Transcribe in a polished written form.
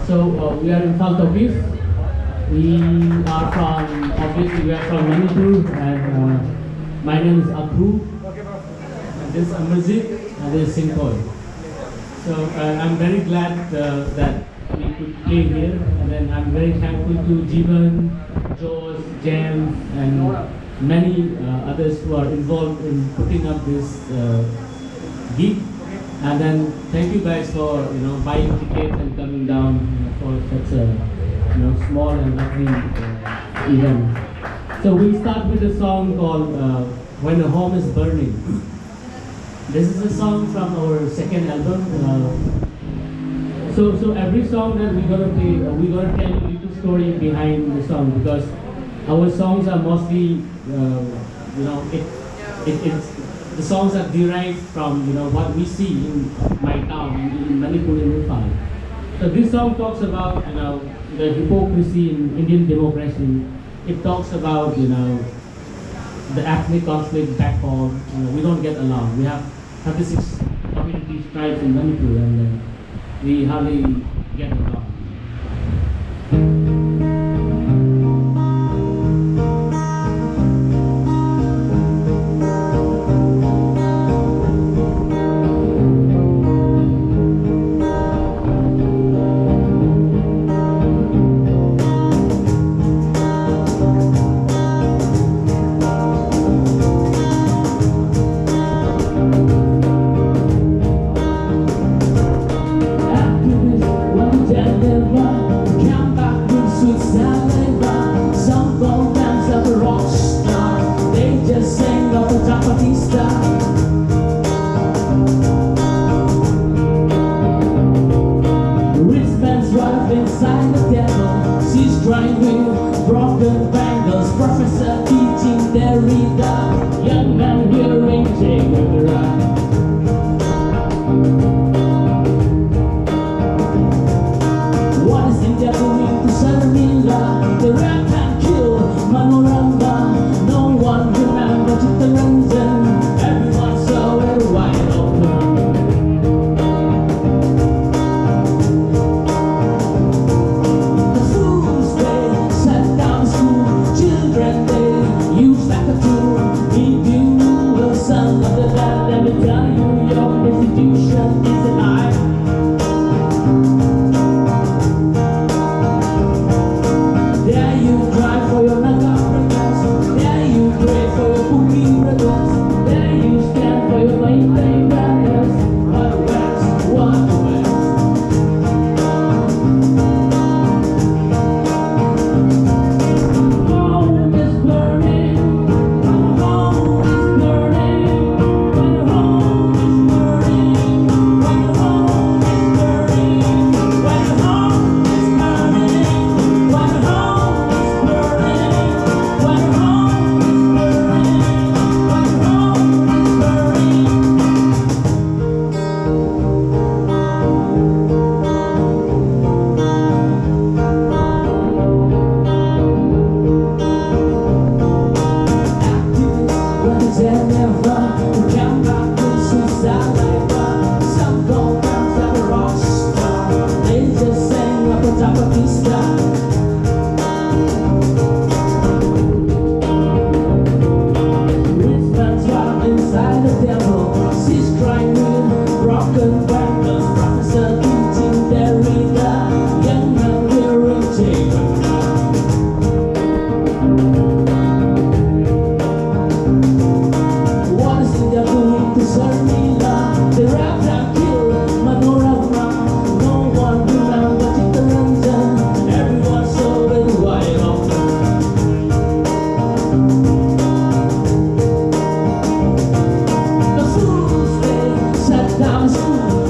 We are Imphal Talkies. Obviously we are from Manipur, and my name is Akhu, and this is Amazit, and this is Singapore. I'm very glad that we could play here, and then I'm very thankful to Jeevan, Josh, James, and many others who are involved in putting up this gig. And then thank you guys for buying tickets and coming down for such a small and lovely event. So we'll start with a song called "When the Home is Burning." This is a song from our second album. So every song that we're gonna play, we're gonna tell you a little story behind the song, because our songs are mostly it's the songs are derived from what we see in my town, in Manipur, in Imphal. So this song talks about the hypocrisy in Indian democracy. It talks about the ethnic conflict back home. We don't get along. We have 36 community tribes in Manipur, and we hardly get along. Down